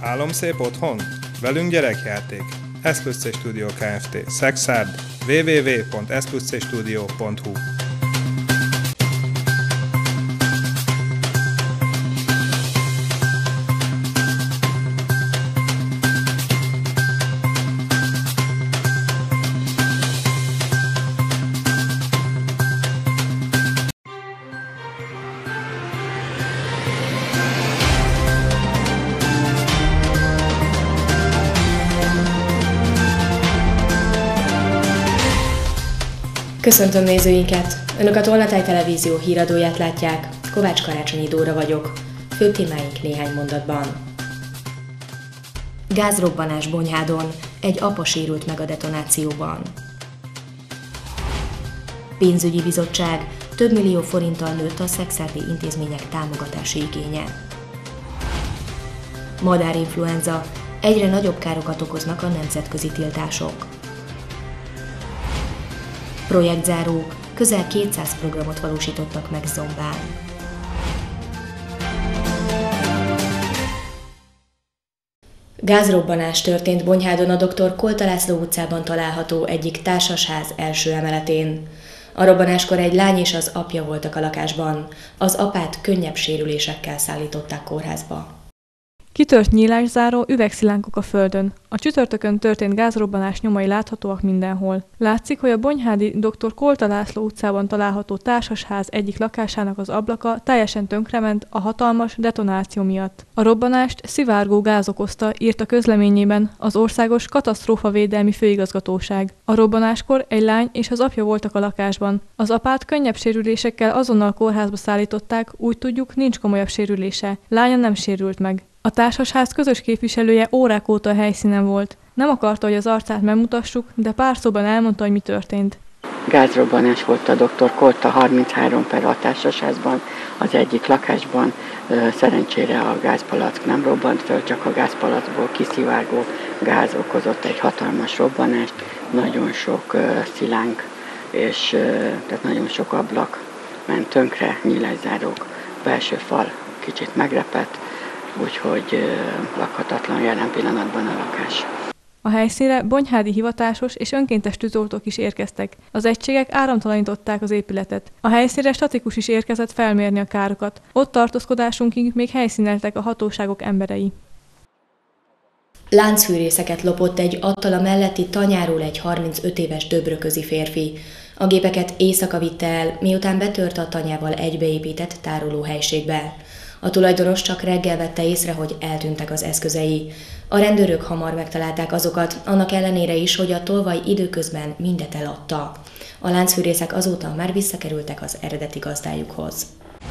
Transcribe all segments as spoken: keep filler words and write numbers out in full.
Álomszép otthon? Velünk gyerekjáték. S plusz C Studio Kft. Szexárd. double-u double-u double-u pont s plusz c studio pont hu Köszöntöm nézőinket! Önök a Tolnatáj Televízió híradóját látják, Kovács Karácsonyi Dóra vagyok. Főbb témáink néhány mondatban. Gázrobbanás Bonyhádon, egy apa sérült meg a detonációban. Pénzügyi bizottság, több millió forinttal nőtt a szexárdi intézmények támogatási igénye. Madárinfluenza, egyre nagyobb károkat okoznak a nemzetközi tiltások. Projektzárók, közel kétszáz programot valósítottak meg Zombán. Gázrobbanás történt Bonyhádon a doktor Kolta László utcában található egyik társasház első emeletén. A robbanáskor egy lány és az apja voltak a lakásban. Az apát könnyebb sérülésekkel szállították kórházba. Kitört nyílászáró, üvegszilánkok a földön. A csütörtökön történt gázrobbanás nyomai láthatóak mindenhol. Látszik, hogy a bonyhádi doktor Kolta László utcában található társasház egyik lakásának az ablaka teljesen tönkrement a hatalmas detonáció miatt. A robbanást szivárgó gáz okozta, írt a közleményében az Országos Katasztrófavédelmi Főigazgatóság. A robbanáskor egy lány és az apja voltak a lakásban. Az apát könnyebb sérülésekkel azonnal kórházba szállították, úgy tudjuk, nincs komolyabb sérülése. Lánya nem sérült meg. A társasház közös képviselője órák óta a helyszínen volt. Nem akarta, hogy az arcát megmutassuk, de pár szóban elmondta, hogy mi történt. Gázrobbanás volt a doktor Kolta harminchárom per a társasházban, az egyik lakásban. Szerencsére a gázpalack nem robbant föl, csak a gázpalackból kiszivárgó gáz okozott egy hatalmas robbanást. Nagyon sok szilánk és tehát nagyon sok ablak ment tönkre, nyílászárók, belső fal kicsit megrepett, úgyhogy lakhatatlan jelen pillanatban a lakás. A helyszínre bonyhádi hivatásos és önkéntes tűzoltók is érkeztek. Az egységek áramtalanították az épületet. A helyszínre statikus is érkezett felmérni a károkat. Ott tartózkodásunkig még helyszíneltek a hatóságok emberei. Láncfűrészeket lopott egy Attala melletti tanyáról egy harmincöt éves döbröközi férfi. A gépeket éjszaka vitte el, miután betört a tanyával egybeépített tárolóhelységbe. A tulajdonos csak reggel vette észre, hogy eltűntek az eszközei. A rendőrök hamar megtalálták azokat, annak ellenére is, hogy a tolvaj időközben mindet eladta. A láncfűrészek azóta már visszakerültek az eredeti gazdájukhoz.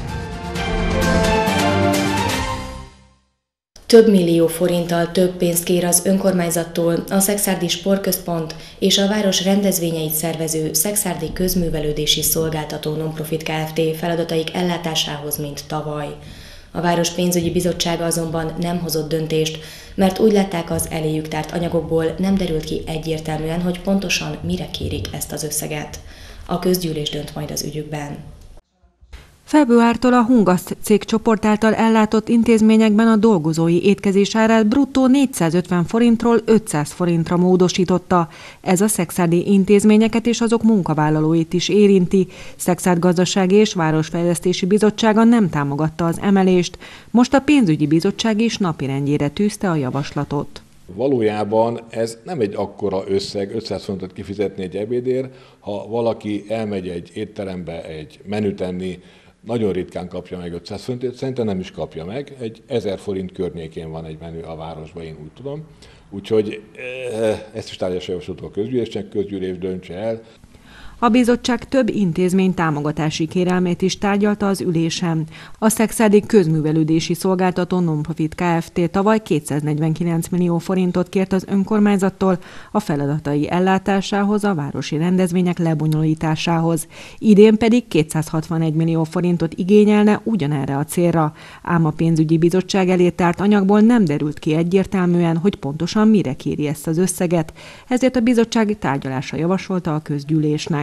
Több millió forinttal több pénzt kér az önkormányzattól a Szexárdi Sportközpont és a város rendezvényeit szervező Szexárdi Közművelődési Szolgáltató Nonprofit Kft. Feladataik ellátásához, mint tavaly. A város pénzügyi bizottsága azonban nem hozott döntést, mert úgy látták, az eléjük tárt anyagokból nem derült ki egyértelműen, hogy pontosan mire kérik ezt az összeget. A közgyűlés dönt majd az ügyükben. Februártól a Hungasz cégcsoport által ellátott intézményekben a dolgozói étkezés árát bruttó négyszázötven forintról ötszáz forintra módosította. Ez a szexárdi intézményeket és azok munkavállalóit is érinti. Szexárd Gazdasági és Városfejlesztési Bizottsága nem támogatta az emelést. Most a pénzügyi bizottság is napirendjére tűzte a javaslatot. Valójában ez nem egy akkora összeg, ötszáz forintot kifizetni egy ebédért, ha valaki elmegy egy étterembe egy menüt enni, nagyon ritkán kapja meg ötszáz forintot, szerintem nem is kapja meg. Egy ezer forint környékén van egy menü a városban, én úgy tudom. Úgyhogy ezt is tárgyalásra javasoltuk a közgyűlésnek, közgyűlés döntse el. A bizottság több intézmény támogatási kérelmét is tárgyalta az ülésen. A Szexárdi Közművelődési Szolgáltató Nonprofit Kft. Tavaly kétszáznegyvenkilenc millió forintot kért az önkormányzattól a feladatai ellátásához, a városi rendezvények lebonyolításához. Idén pedig kétszázhatvanegy millió forintot igényelne ugyanerre a célra. Ám a pénzügyi bizottság elé tárt anyagból nem derült ki egyértelműen, hogy pontosan mire kéri ezt az összeget, ezért a bizottság tárgyalásra javasolta a közgyűlésnek.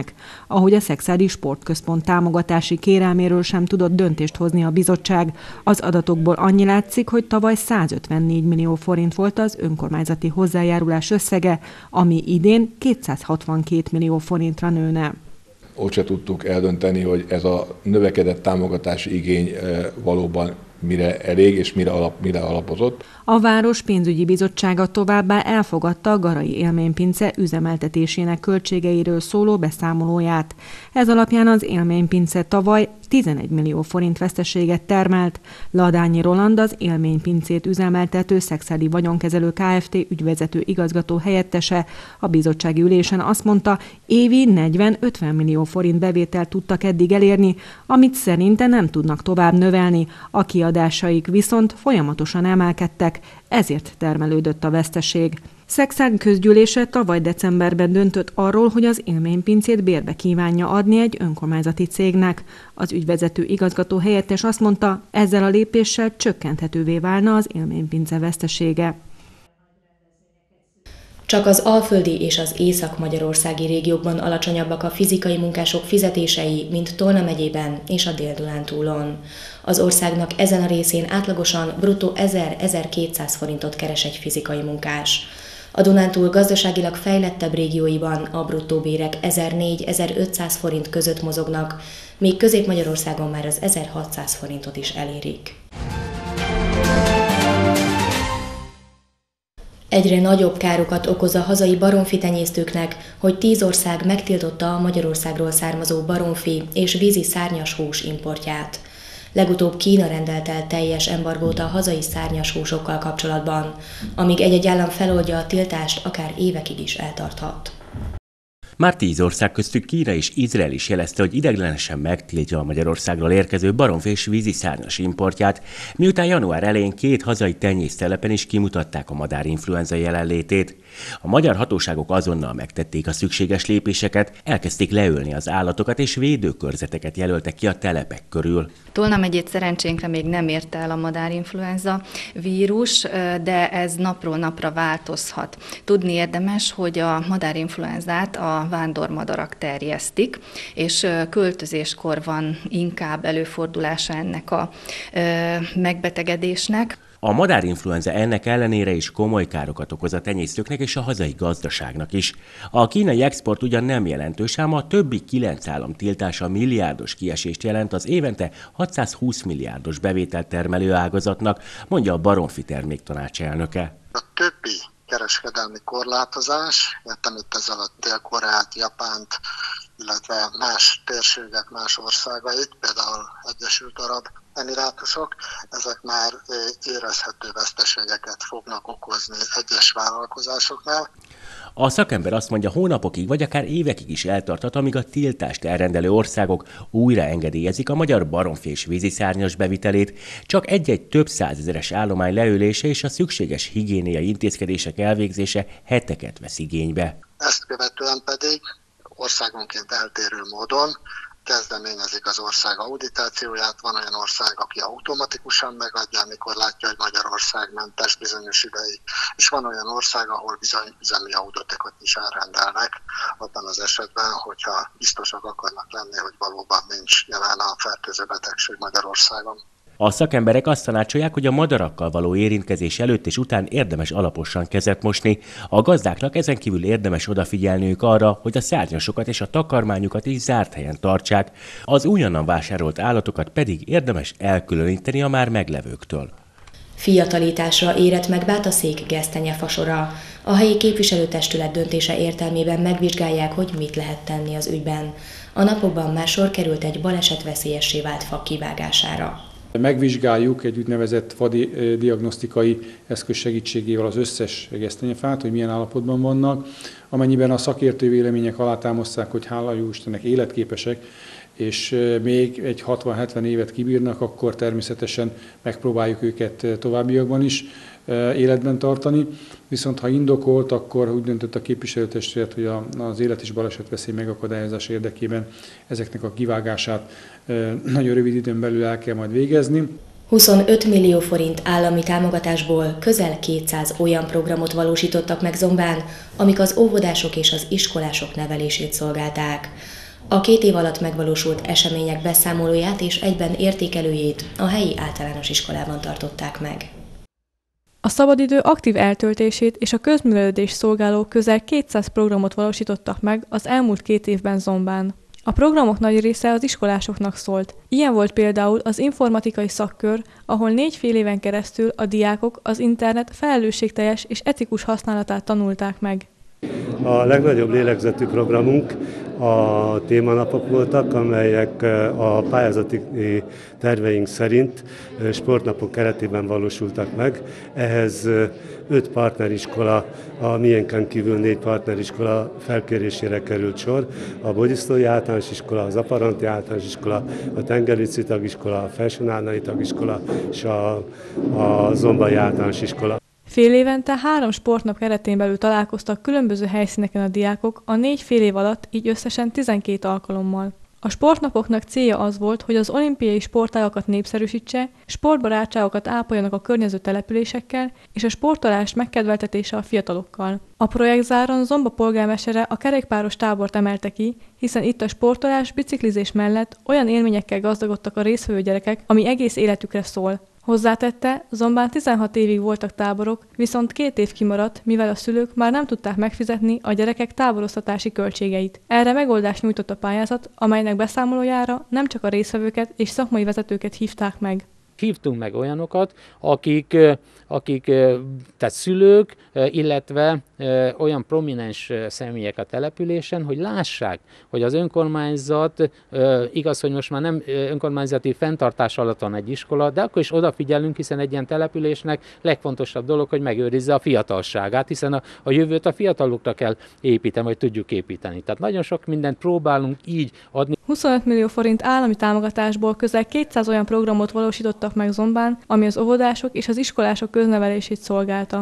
igények. Ahogy a Szexádi Sportközpont támogatási kérelméről sem tudott döntést hozni a bizottság. Az adatokból annyi látszik, hogy tavaly százötvennégy millió forint volt az önkormányzati hozzájárulás összege, ami idén kétszázhatvankét millió forintra nőne. Ott se tudtuk eldönteni, hogy ez a növekedett támogatási igény valóban mire elég és mire, alap, mire alapozott. A város pénzügyi bizottsága továbbá elfogadta a Garai Élménypince üzemeltetésének költségeiről szóló beszámolóját. Ez alapján az Élménypince tavaly tizenegy millió forint veszteséget termelt. Ladányi Roland, az Élménypincét üzemeltető Szexádi Vagyonkezelő Kft. Ügyvezető igazgató helyettese a bizottsági ülésen azt mondta, évi negyven-ötven millió forint bevételt tudtak eddig elérni, amit szerinte nem tudnak tovább növelni. A kiadásaik viszont folyamatosan emelkedtek, ezért termelődött a veszteség. Szexárd közgyűlése tavaly decemberben döntött arról, hogy az Élménypincét bérbe kívánja adni egy önkormányzati cégnek. Az ügyvezető igazgató helyettes azt mondta, ezzel a lépéssel csökkenthetővé válna az Élménypince vesztesége. Csak az alföldi és az észak-magyarországi régiókban alacsonyabbak a fizikai munkások fizetései, mint Tolna megyében és a Dél-Dunántúlon. Az országnak ezen a részén átlagosan bruttó ezer-ezerkétszáz forintot keres egy fizikai munkás. A Dunántúl gazdaságilag fejlettebb régióiban a bruttó bérek ezernégy-ezerötszáz forint között mozognak, míg Közép-Magyarországon már az ezerhatszáz forintot is elérik. Egyre nagyobb károkat okoz a hazai baromfitenyésztőknek, hogy tíz ország megtiltotta a Magyarországról származó baromfi és vízi szárnyas hús importját. Legutóbb Kína rendelt el teljes embargót a hazai szárnyas húsokkal kapcsolatban, amíg egy-egy állam feloldja a tiltást, akár évekig is eltarthat. Már tíz ország köztük Kína és Izrael is jelezte, hogy ideiglenesen megtiltja a Magyarországról érkező baromfi és vízi szárnyas importját, miután január elején két hazai tenyésztelepen is kimutatták a madárinfluenza jelenlétét. A magyar hatóságok azonnal megtették a szükséges lépéseket, elkezdték leölni az állatokat és védőkörzeteket jelöltek ki a telepek körül. Tolna megyét szerencsénkre még nem érte el a madárinfluenza vírus, de ez napról napra változhat. Tudni érdemes, hogy a madárinfluenzát a vándormadarak terjesztik, és költözéskor van inkább előfordulása ennek a megbetegedésnek. A madárinfluenza ennek ellenére is komoly károkat okoz a tenyésztőknek és a hazai gazdaságnak is. A kínai export ugyan nem jelentős, ám a többi kilenc állam tiltása milliárdos kiesést jelent az évente hatszázhúsz milliárdos bevételt termelő ágazatnak, mondja a Baromfi Terméktanács elnöke. A többi kereskedelmi korlátozás, értem itt ezzel a Dél-Koreát, Japánt, illetve más térségek, más országait, például Egyesült Arab Emirátusok, ezek már érezhető veszteségeket fognak okozni egyes vállalkozásoknál. A szakember azt mondja, hónapokig vagy akár évekig is eltarthat, amíg a tiltást elrendelő országok újra engedélyezik a magyar baromfi és víziszárnyas bevitelét, csak egy-egy több százezeres állomány leülése és a szükséges higiéniai intézkedések elvégzése heteket vesz igénybe. Ezt követően pedig országonként eltérő módon kezdeményezik az ország auditációját. Van olyan ország, aki automatikusan megadja, amikor látja, hogy Magyarország mentes bizonyos ideig, és van olyan ország, ahol bizony üzemi auditokat is elrendelnek, abban az esetben, hogyha biztosak akarnak lenni, hogy valóban nincs jelen a fertőző betegség Magyarországon. A szakemberek azt tanácsolják, hogy a madarakkal való érintkezés előtt és után érdemes alaposan kezet mosni. A gazdáknak ezen kívül érdemes odafigyelniük arra, hogy a szárnyasokat és a takarmányukat is zárt helyen tartsák, az újonnan vásárolt állatokat pedig érdemes elkülöníteni a már meglevőktől. Fiatalításra érett meg Bátaszék gesztenyefasora. A helyi képviselőtestület döntése értelmében megvizsgálják, hogy mit lehet tenni az ügyben. A napokban már sor került egy balesetveszélyessé vált fa kivágására. Megvizsgáljuk egy úgynevezett fadi diagnosztikai eszköz segítségével az összes gesztenyefát, hogy milyen állapotban vannak. Amennyiben a szakértő vélemények alátámasztják, hogy hála jó Istennek életképesek, és még egy hatvan-hetven évet kibírnak, akkor természetesen megpróbáljuk őket továbbiakban is életben tartani. Viszont ha indokolt, akkor úgy döntött a képviselőtestület, hogy az élet- és balesetveszély megakadályozása érdekében ezeknek a kivágását nagyon rövid időn belül el kell majd végezni. huszonöt millió forint állami támogatásból közel kétszáz olyan programot valósítottak meg Zombán, amik az óvodások és az iskolások nevelését szolgálták. A két év alatt megvalósult események beszámolóját és egyben értékelőjét a helyi általános iskolában tartották meg. A szabadidő aktív eltöltését és a közművelődés szolgáló közel kétszáz programot valósítottak meg az elmúlt két évben Zombán. A programok nagy része az iskolásoknak szólt. Ilyen volt például az informatikai szakkör, ahol négy fél éven keresztül a diákok az internet felelősségteljes és etikus használatát tanulták meg. A legnagyobb lélegzetű programunk a témanapok voltak, amelyek a pályázati terveink szerint sportnapok keretében valósultak meg. Ehhez öt partneriskola, a miénken kívül négy partneriskola felkérésére került sor. A Bogyisztói Általános Iskola, az Aparanti Általános Iskola, a Tengervici Tagiskola, a Felsőnálnai Tagiskola és a, a Zombai Általános Iskola. Fél évente három sportnap keretén belül találkoztak különböző helyszíneken a diákok a négy fél év alatt, így összesen tizenkét alkalommal. A sportnapoknak célja az volt, hogy az olimpiai sportágakat népszerűsítse, sportbarátságokat ápoljanak a környező településekkel, és a sportolás megkedveltetése a fiatalokkal. A projekt záron Zomba polgármestere a kerékpáros tábort emelte ki, hiszen itt a sportolás, biciklizés mellett olyan élményekkel gazdagodtak a résztvevő gyerekek, ami egész életükre szól. Hozzátette, Zombán tizenhat évig voltak táborok, viszont két év kimaradt, mivel a szülők már nem tudták megfizetni a gyerekek táboroztatási költségeit. Erre megoldást nyújtott a pályázat, amelynek beszámolójára nem csak a résztvevőket és szakmai vezetőket hívták meg. Hívtunk meg olyanokat, akik, akik tehát szülők, illetve olyan prominens személyek a településen, hogy lássák, hogy az önkormányzat, igaz, hogy most már nem önkormányzati fenntartás alatt van egy iskola, de akkor is odafigyelünk, hiszen egy ilyen településnek legfontosabb dolog, hogy megőrizze a fiatalságát, hiszen a, a jövőt a fiatalokra kell építeni, vagy tudjuk építeni. Tehát nagyon sok mindent próbálunk így adni. huszonöt millió forint állami támogatásból közel kétszáz olyan programot valósítottak meg Zombán, ami az óvodások és az iskolások köznevelését szolgálta.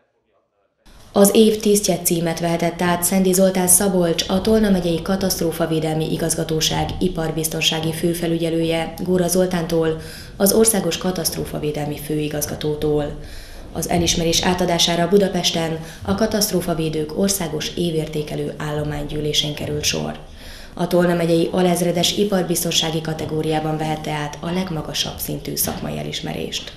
Az év tisztje címet vehetett át Szendi Zoltán Szabolcs, a Tolna megyei Katasztrófavédelmi Igazgatóság iparbiztonsági főfelügyelője Góra Zoltántól, az Országos Katasztrófavédelmi Főigazgatótól. Az elismerés átadására Budapesten a katasztrófavédők országos évértékelő állománygyűlésén került sor. A Tolna megyei alezredes iparbiztonsági kategóriában vehette át a legmagasabb szintű szakmai elismerést.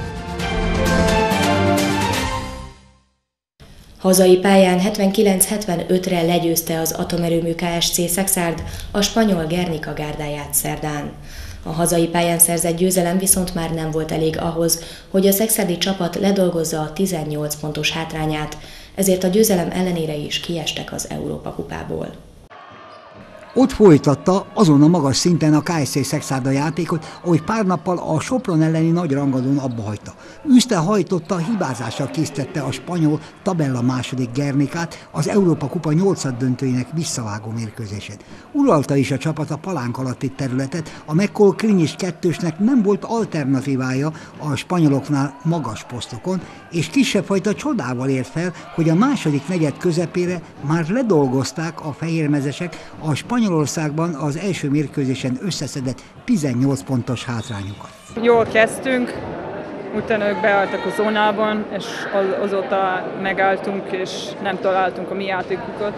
Hazai pályán hetvenkilenc hetvenötre legyőzte az Atomerőmű Kft. Szexárd a spanyol Guernica gárdáját szerdán. A hazai pályán szerzett győzelem viszont már nem volt elég ahhoz, hogy a szexárdi csapat ledolgozza a tizennyolc pontos hátrányát, ezért a győzelem ellenére is kiestek az Európa-kupából. Ott folytatta azon a magas szinten a ká es cé Szexárd a játékot, ahogy pár nappal a Sopron elleni nagy rangadón abbahagyta. Üste hajtotta, hibázással készítette a spanyol tabella második Guernicát az Európa-kupa nyolcad döntőjének visszavágó mérkőzésen. Uralta is a csapat a palánk alatti területet, a McCall Krinyis kettősnek nem volt alternatívája a spanyoloknál magas posztokon, és kisebb fajta csodával ért fel, hogy a második negyed közepére már ledolgozták a fehérmezesek a Spanyolországban az első mérkőzésen összeszedett tizennyolc pontos hátrányukat. Jól kezdtünk, utána ők beálltak a zónában, és azóta megálltunk, és nem találtunk a mi játékukat.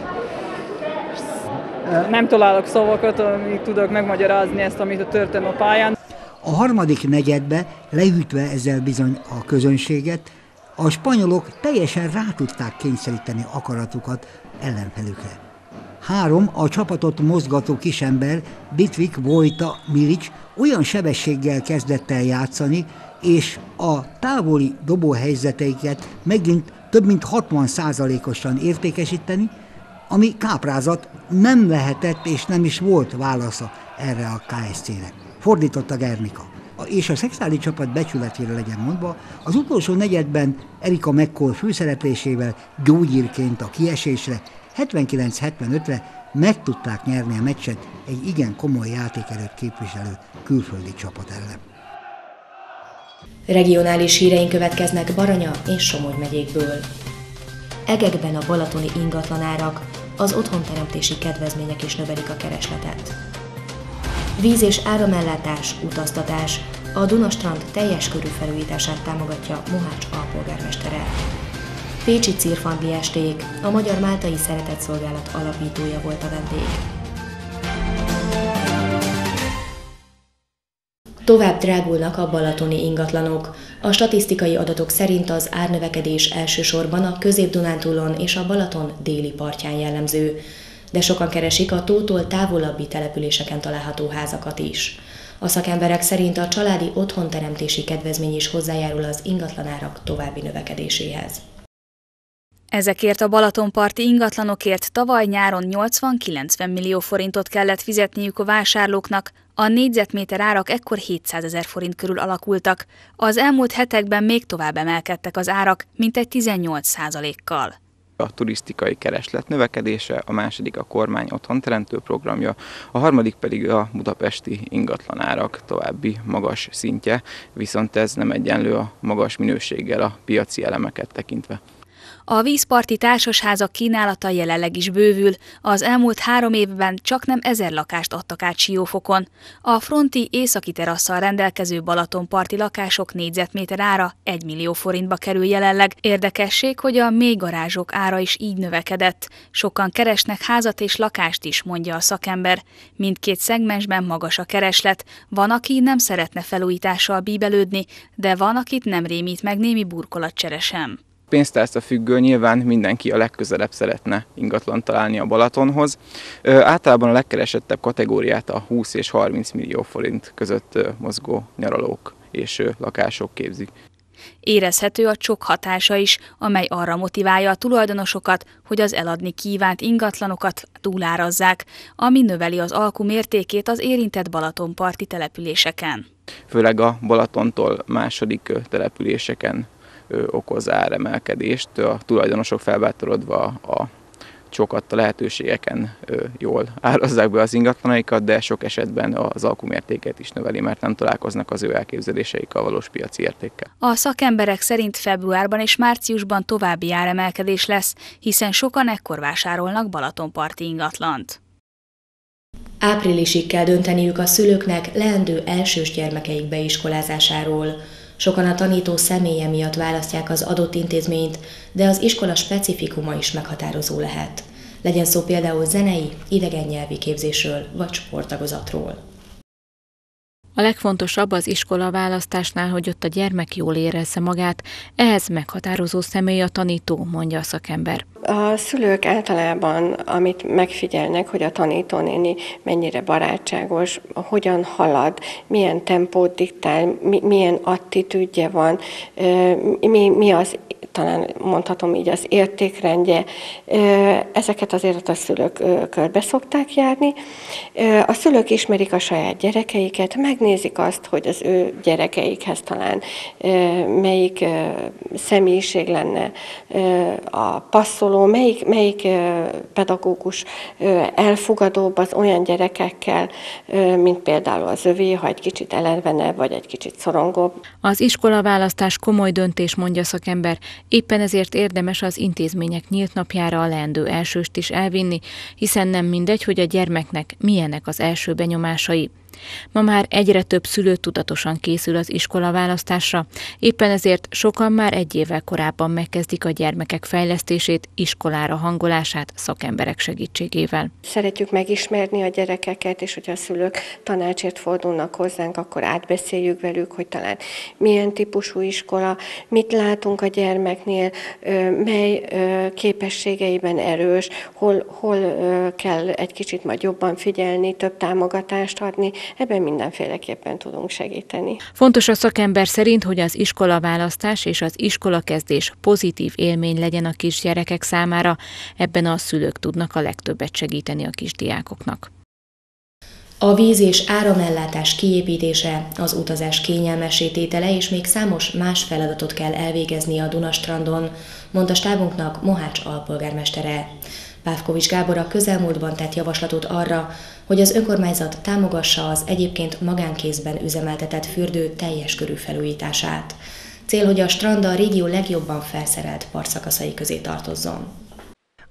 Nem találok szavakat, amíg tudok megmagyarázni ezt, amit a történt a pályán. A harmadik negyedbe, leütve ezzel bizony a közönséget, a spanyolok teljesen rá tudták kényszeríteni akaratukat ellenfelükre. Három a csapatot mozgató kisember, Bitvik, Vojta, Milic olyan sebességgel kezdett el játszani, és a távoli dobóhelyzeteiket megint több mint hatvan százalékosan értékesíteni, ami káprázat, nem lehetett és nem is volt válasza erre a ká es cének. Fordított a Guernica. És a szexárdi csapat becsületére legyen mondva, az utolsó negyedben Erika McCall főszereplésével gyógyírként a kiesésre hetvenkilenc hetvenötre meg tudták nyerni a meccset egy igen komoly játékerőt képviselő külföldi csapat ellen. Regionális híreink következnek Baranya és Somogy megyékből. Egekben a balatoni ingatlanárak, az otthonteremtési kedvezmények is növelik a keresletet. Víz- és áramellátás, utaztatás, A Dunastrand teljes körű felújítását támogatja Mohács alpolgármestere. Pécsi Cirfandi esték, a Magyar Máltai Szeretetszolgálat alapítója volt a vendég. Tovább drágulnak a balatoni ingatlanok. A statisztikai adatok szerint az árnövekedés elsősorban a Közép-Dunántúlon és a Balaton déli partján jellemző, de sokan keresik a tótól távolabbi településeken található házakat is. A szakemberek szerint a családi otthonteremtési kedvezmény is hozzájárul az ingatlanárak további növekedéséhez. Ezekért a balatonparti ingatlanokért tavaly nyáron nyolcvan-kilencven millió forintot kellett fizetniük a vásárlóknak, a négyzetméter árak ekkor hétszázezer forint körül alakultak. Az elmúlt hetekben még tovább emelkedtek az árak, mintegy tizennyolc százalékkal. A turisztikai kereslet növekedése, a második a kormány otthonteremtő programja, a harmadik pedig a budapesti ingatlanárak további magas szintje, viszont ez nem egyenlő a magas minőséggel a piaci elemeket tekintve. A vízparti társasházak kínálata jelenleg is bővül, az elmúlt három évben csaknem ezer lakást adtak át Siófokon. A fronti északi terasszal rendelkező balatonparti lakások négyzetméter ára egy millió forintba kerül jelenleg. Érdekesség, hogy a mélygarázsok ára is így növekedett. Sokan keresnek házat és lakást is, mondja a szakember. Mindkét szegmensben magas a kereslet. Van, aki nem szeretne felújítással bíbelődni, de van, akit nem rémít meg némi burkolatcsere sem. Pénztárca függő, nyilván mindenki a legközelebb szeretne ingatlan találni a Balatonhoz. Ö, általában a legkeresettebb kategóriát a húsz és harminc millió forint között ö, mozgó nyaralók és ö, lakások képzik. Érezhető a csok hatása is, amely arra motiválja a tulajdonosokat, hogy az eladni kívánt ingatlanokat túlárazzák, ami növeli az alku mértékét az érintett balatonparti településeken. Főleg a Balatontól második településeken okoz áremelkedést, a tulajdonosok felbátorodva a csokatta lehetőségeken jól árazzák be az ingatlanaikat, de sok esetben az alkumértéket is növeli, mert nem találkoznak az ő elképzeléseik a valós piaci értékkel. A szakemberek szerint februárban és márciusban további áremelkedés lesz, hiszen sokan ekkor vásárolnak balatonparti ingatlant. Áprilisig kell dönteniük a szülőknek leendő elsős gyermekeik beiskolázásáról. Sokan a tanító személye miatt választják az adott intézményt, de az iskola specifikuma is meghatározó lehet. Legyen szó például zenei, idegen nyelvi képzésről vagy sporttagozatról. A legfontosabb az iskola választásnál, hogy ott a gyermek jól érezze magát, ehhez meghatározó személy a tanító, mondja a szakember. A szülők általában, amit megfigyelnek, hogy a tanítónéni mennyire barátságos, hogyan halad, milyen tempót diktál, milyen attitűdje van, mi, mi az, talán mondhatom így, az értékrendje, ezeket azért a szülők körbe szokták járni. A szülők ismerik a saját gyerekeiket, megnézik azt, hogy az ő gyerekeikhez talán melyik személyiség lenne a passzoló, melyik, melyik pedagógus elfogadóbb az olyan gyerekekkel, mint például az övé, ha egy kicsit elevenebb, vagy egy kicsit szorongóbb. Az iskolaválasztás komoly döntés, mondja a szakember, éppen ezért érdemes az intézmények nyílt napjára a leendő elsőst is elvinni, hiszen nem mindegy, hogy a gyermeknek milyenek az első benyomásai. Ma már egyre több szülő tudatosan készül az iskolaválasztásra, éppen ezért sokan már egy évvel korábban megkezdik a gyermekek fejlesztését, iskolára hangolását szakemberek segítségével. Szeretjük megismerni a gyerekeket, és hogyha a szülők tanácsért fordulnak hozzánk, akkor átbeszéljük velük, hogy talán milyen típusú iskola, mit látunk a gyermeknél, mely képességeiben erős, hol, hol kell egy kicsit majd jobban figyelni, több támogatást adni. Ebben mindenféleképpen tudunk segíteni. Fontos a szakember szerint, hogy az iskolaválasztás és az iskolakezdés pozitív élmény legyen a kisgyerekek számára, ebben a szülők tudnak a legtöbbet segíteni a kisdiákoknak. A víz- és áramellátás kiépítése, az utazás kényelmessé tétele és még számos más feladatot kell elvégezni a Dunastrandon, mondta stábunknak Mohács alpolgármestere. Pávkovics Gábor a közelmúltban tett javaslatot arra, hogy az önkormányzat támogassa az egyébként magánkézben üzemeltetett fürdő teljes körű felújítását. Cél, hogy a strand a régió legjobban felszerelt partszakaszai közé tartozzon.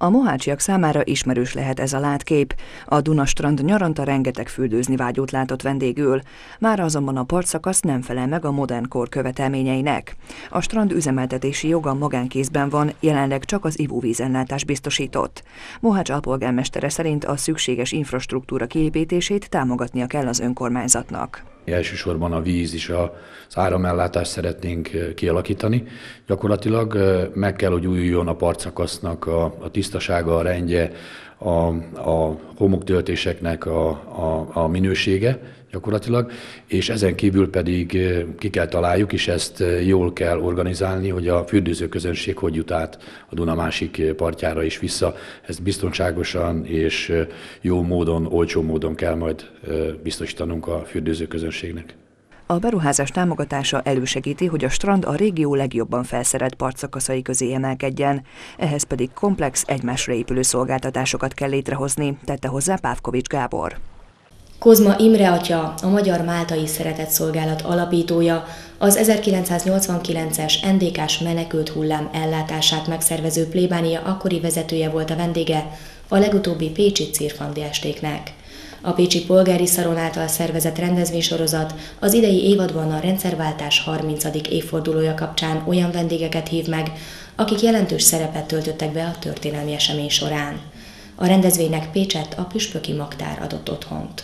A mohácsiak számára ismerős lehet ez a látkép. A Dunastrand nyaranta rengeteg fürdőzni vágyót látott vendégül. Mára azonban a partszakasz nem felel meg a modern kor követelményeinek. A strand üzemeltetési joga magánkézben van, jelenleg csak az ivóvízellátás biztosított. Mohács alpolgármestere szerint a szükséges infrastruktúra kiépítését támogatnia kell az önkormányzatnak. Elsősorban a víz és az áramellátást szeretnénk kialakítani. Gyakorlatilag meg kell, hogy újuljon a partszakasznak a, a tisztasága, a rendje, a, a homoktöltéseknek a, a, a minősége gyakorlatilag, és ezen kívül pedig ki kell találjuk, és ezt jól kell organizálni, hogy a fürdőző közönség hogy jut át a Duna másik partjára is vissza. Ezt biztonságosan és jó módon, olcsó módon kell majd biztosítanunk a fürdőző közönségnek. A beruházás támogatása elősegíti, hogy a strand a régió legjobban felszerelt partszakaszai közé emelkedjen, ehhez pedig komplex, egymásra épülő szolgáltatásokat kell létrehozni, tette hozzá Pávkovics Gábor. Kozma Imre atya, a Magyar Máltai Szeretetszolgálat alapítója, az ezerkilencszáznyolcvankilences en dé ká-s menekült hullám ellátását megszervező plébánia akkori vezetője volt a vendége a legutóbbi pécsi cirfandi estéknek. A pécsi polgári szaron által szervezett rendezvénysorozat az idei évadban a rendszerváltás harmincadik évfordulója kapcsán olyan vendégeket hív meg, akik jelentős szerepet töltöttek be a történelmi esemény során. A rendezvénynek Pécsett a püspöki magtár adott otthont.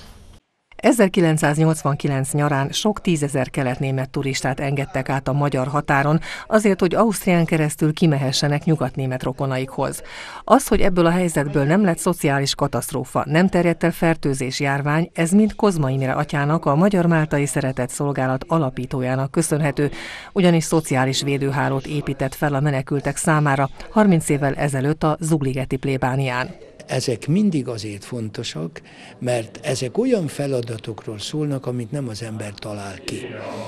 ezerkilencszáznyolcvankilenc nyarán sok tízezer kelet-német turistát engedtek át a magyar határon, azért, hogy Ausztrián keresztül kimehessenek nyugatnémet rokonaikhoz. Az, hogy ebből a helyzetből nem lett szociális katasztrófa, nem terjedt el fertőzés, járvány, ez mind Kozma Imre atyának, a Magyar Máltai Szeretetszolgálat alapítójának köszönhető, ugyanis szociális védőhálót épített fel a menekültek számára harminc évvel ezelőtt a Zugligeti plébánián. Ezek mindig azért fontosak, mert ezek olyan feladatokról szólnak, amit nem az ember talál ki.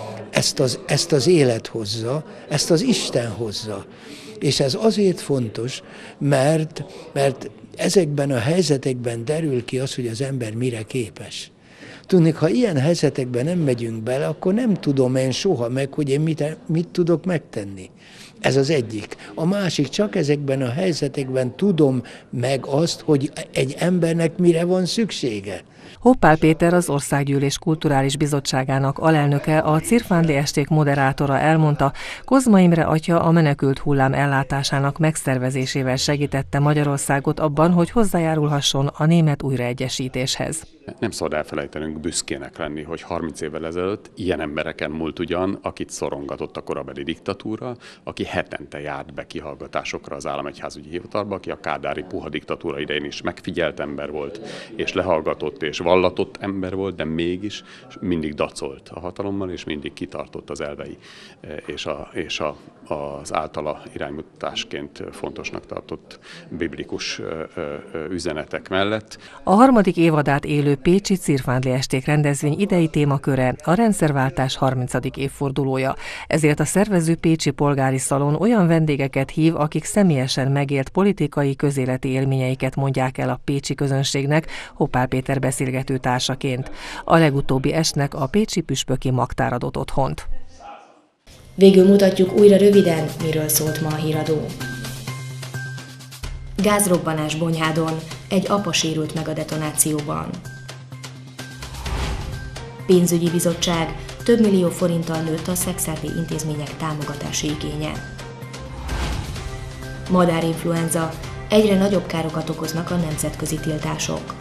Ezt az, ezt az élet hozza, ezt az Isten hozza. És ez azért fontos, mert, mert ezekben a helyzetekben derül ki az, hogy az ember mire képes. Tudni, ha ilyen helyzetekben nem megyünk bele, akkor nem tudom én soha meg, hogy én mit, mit tudok megtenni. Ez az egyik. A másik, csak ezekben a helyzetekben tudom meg azt, hogy egy embernek mire van szüksége. Hoppál Péter, az Országgyűlés Kulturális Bizottságának alelnöke, a cirfándi esték moderátora elmondta, Kozma Imre atya a menekült hullám ellátásának megszervezésével segítette Magyarországot abban, hogy hozzájárulhasson a német újraegyesítéshez. Nem szabad elfelejtenünk büszkének lenni, hogy harminc évvel ezelőtt ilyen embereken múlt ugyan, akit szorongatott a korabeli diktatúra, aki hetente járt be kihallgatásokra az államegyházügyi hivatalba, aki a kádári puha diktatúra idején is megfigyelt ember volt, és lehallgatott és vallatott ember volt, de mégis mindig dacolt a hatalommal, és mindig kitartott az elvei, és, a, és a, az általa iránymutatásként fontosnak tartott biblikus üzenetek mellett. A harmadik évadát élő pécsi cirfándli esték rendezvény idei témaköre a rendszerváltás harmincadik évfordulója. Ezért a szervező pécsi polgári szalon olyan vendégeket hív, akik személyesen megélt politikai közéleti élményeiket mondják el a pécsi közönségnek, Hoppál Péter beszélgető társaként. A legutóbbi estnek a pécsi püspöki magtár adott otthont. Végül mutatjuk újra röviden, miről szólt ma a híradó. Gázrobbanás Bonyhádon, egy apa sérült meg a detonációban. Pénzügyi bizottság, több millió forinttal nőtt a szekszárdi intézmények támogatási igénye. Madárinfluenza, egyre nagyobb károkat okoznak a nemzetközi tiltások.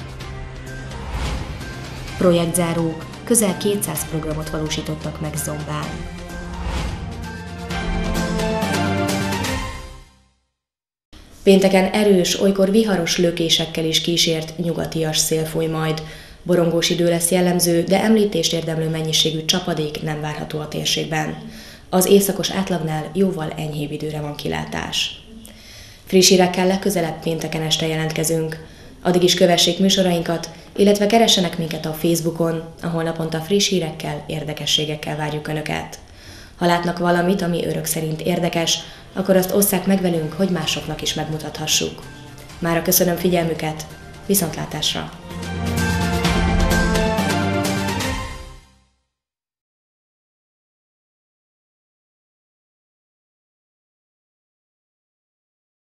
Projektzáró, közel kétszáz programot valósítottak meg Zombán. Pénteken erős, olykor viharos lökésekkel is kísért nyugatias szél fúj majd. Borongós idő lesz jellemző, de említést érdemlő mennyiségű csapadék nem várható a térségben. Az északos átlagnál jóval enyhébb időre van kilátás. Friss hírekkel legközelebb pénteken este jelentkezünk. Addig is kövessék műsorainkat, illetve keressenek minket a Facebookon, ahol naponta friss hírekkel, érdekességekkel várjuk Önöket. Ha látnak valamit, ami Örök szerint érdekes, akkor azt osszák meg velünk, hogy másoknak is megmutathassuk. Mára köszönöm figyelmüket, viszontlátásra!